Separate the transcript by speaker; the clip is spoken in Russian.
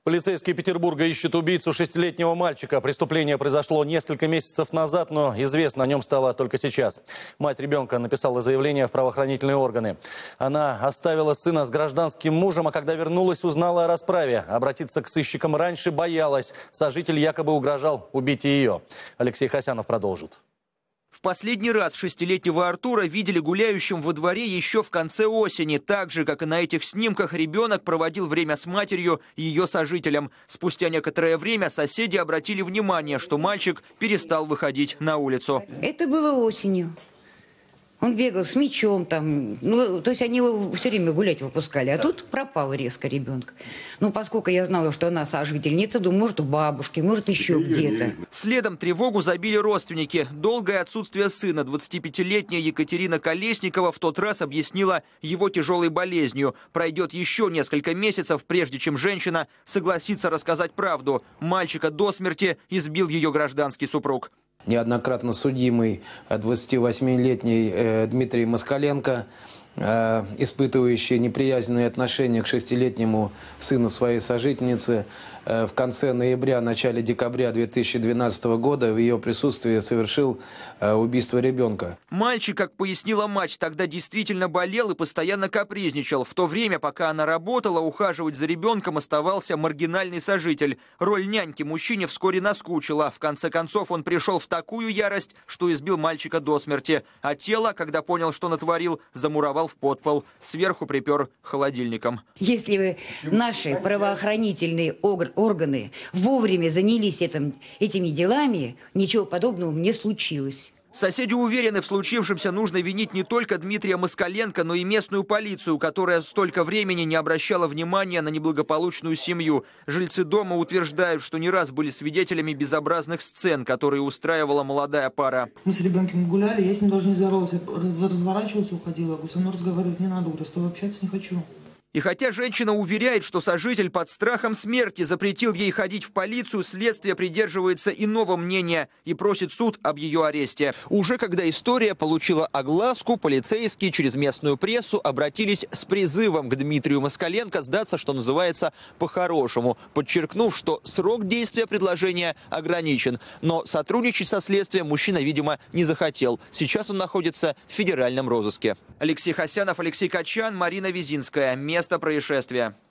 Speaker 1: Полицейские Петербурга ищут убийцу 6-летнего мальчика. Преступление произошло несколько месяцев назад, но известно о нем стало только сейчас. Мать ребенка написала заявление в правоохранительные органы. Она оставила сына с гражданским мужем, а когда вернулась, узнала о расправе. Обратиться к сыщикам раньше боялась. Сожитель якобы угрожал убить и ее. Алексей Хасянов продолжит.
Speaker 2: В последний раз 6-летнего Артура видели гуляющим во дворе еще в конце осени. Так же, как и на этих снимках, ребенок проводил время с матерью и ее сожителем. Спустя некоторое время соседи обратили внимание, что мальчик перестал выходить на улицу.
Speaker 3: Это было осенью. Он бегал с мячом там, то есть они его все время гулять выпускали. А тут пропал резко ребенок. Поскольку я знала, что она сожительница, думаю, может, у бабушки, может, еще где-то.
Speaker 2: Следом тревогу забили родственники. Долгое отсутствие сына 25-летняя Екатерина Колесникова в тот раз объяснила его тяжелой болезнью. Пройдет еще несколько месяцев, прежде чем женщина согласится рассказать правду. Мальчика до смерти избил ее гражданский супруг.
Speaker 4: Неоднократно судимый 28-летний Дмитрий Москаленко, испытывающий неприязненные отношения к 6-летнему сыну своей сожительницы, в конце ноября, начале декабря 2012 года в ее присутствии совершил убийство ребенка.
Speaker 2: Мальчик, как пояснила мать, тогда действительно болел и постоянно капризничал. В то время, пока она работала, ухаживать за ребенком оставался маргинальный сожитель. Роль няньки мужчине вскоре наскучила. В конце концов, он пришел в такую ярость, что избил мальчика до смерти. А тело, когда понял, что натворил, замуровал в подпол. Сверху припер холодильником.
Speaker 3: Если наши правоохранительные органы вовремя занялись этими делами, ничего подобного не случилось.
Speaker 2: Соседи уверены, в случившемся нужно винить не только Дмитрия Москаленко, но и местную полицию, которая столько времени не обращала внимания на неблагополучную семью. Жильцы дома утверждают, что не раз были свидетелями безобразных сцен, которые устраивала молодая пара.
Speaker 5: Мы с ребенком гуляли, я с ним даже не здоровалась, разворачивалась, уходила. Я говорю, со мной разговаривать не надо, говорю, с тобой общаться не хочу.
Speaker 2: И хотя женщина уверяет, что сожитель под страхом смерти запретил ей ходить в полицию, следствие придерживается иного мнения и просит суд об ее аресте. Уже когда история получила огласку, полицейские через местную прессу обратились с призывом к Дмитрию Москаленко сдаться, что называется, по-хорошему, подчеркнув, что срок действия предложения ограничен. Но сотрудничать со следствием мужчина, видимо, не захотел. Сейчас он находится в федеральном розыске. Алексей Хасянов, Алексей Качан, Марина Визинская. Место происшествия.